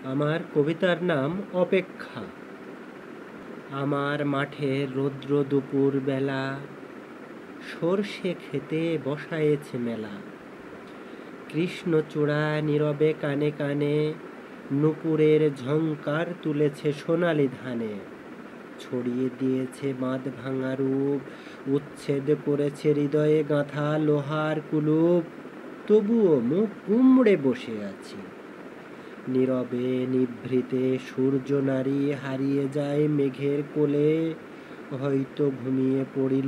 আমার কবিতার নাম অপেক্ষা। আমার মাঠের রৌদ্র দুপুর বেলা, সর্ষে খেতে বসায়েছে মেলা। কৃষ্ণচূড়া নীরবে কানে কানে, নুপুরের ঝংকার তুলেছে সোনালি ধানে। ছড়িয়ে দিয়েছে বাঁধ ভাঙা রূপ, উচ্ছেদ করেছে হৃদয়ে গাঁথা লোহার কুলুপ। তবুও মুখ কুমড়ে বসে আছি, নীরবে নিভৃতে সূর্য নারী হারিয়ে যায় মেঘের কোলে। হয়তো ঘুমিয়ে পড়িল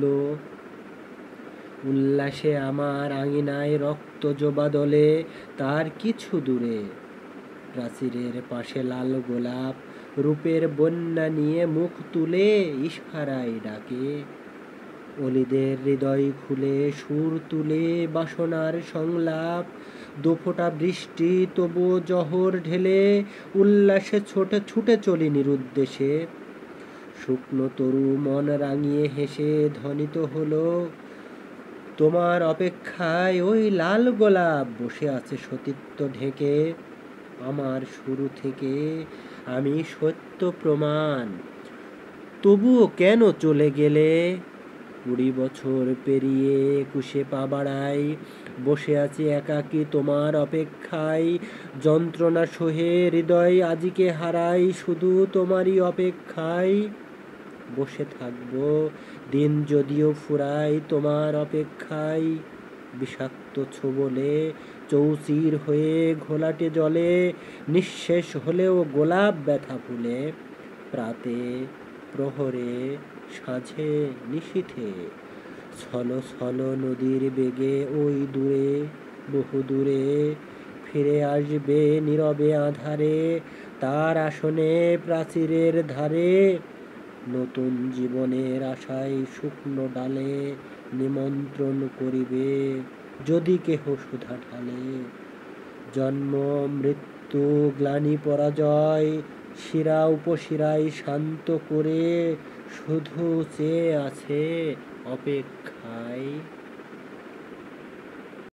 উল্লাসে আমার আঙিনায় রক্ত জবা দলে। তার কিছু দূরে প্রাচীরের পাশে লাল গোলাপ রূপের বন্যা নিয়ে মুখ তুলে ইশারায় ডাকে। অলিদের হৃদয় খুলে সুর তুলে বাসনার সংলাপ। দুফোঁটা বৃষ্টি তবুও জহর ঢেলে উল্লাসে ছুটে চলি নিরুদ্দেশে। শুকনো তরু মন রাঙিয়ে হেসে ধ্বনিত হলো, তোমার অপেক্ষায় ওই লাল গোলাপ বসে আছে সতীত্ব ঢেকে। আমার শুরু থেকে আমি সত্য প্রমাণ, তবুও কেন চলে গেলে? 20 বছর পেরিয়ে 21 পা বাড়াই, বসে আছি একাকী তোমার অপেক্ষায়। যন্ত্রণা সহে হৃদয় আজিকে হারাই, শুধু তোমারই অপেক্ষায় বসে থাকবো দিন যদিও ফুরাই তোমার অপেক্ষায়। বিষাক্ত ছোবলে চৌচির হয়ে ঘোলাটে জলে, নিঃশেষ হলেও গোলাপ ব্যথা ভুলে। প্রাতে প্রহরে সাঁঝে নিশীথে, ছলো ছলো নদীর বেগে ওই দূরে বহু দূরে ফিরে আসবে নীরবে আঁধারে। তার আসনে প্রাচীরের ধারে, নতুন জীবনের আশায় শুকনো ডালে নিমন্ত্রণ করিবে যদি কেহ সুধা ঢালে। জন্ম মৃত্যু গ্লানি পরাজয় শিরা উপশিরায় শান্ত করে, শুধু চেয়ে আছে অপেক্ষায়।